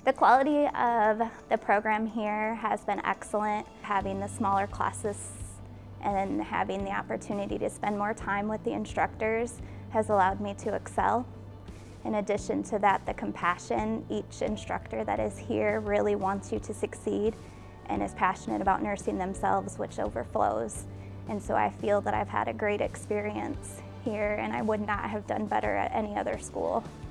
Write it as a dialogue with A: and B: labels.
A: The quality of the program here has been excellent. Having the smaller classes and having the opportunity to spend more time with the instructors has allowed me to excel. In addition to that, the compassion, each instructor that is here really wants you to succeed and is passionate about nursing themselves, which overflows. And so I feel that I've had a great experience here, and I would not have done better at any other school.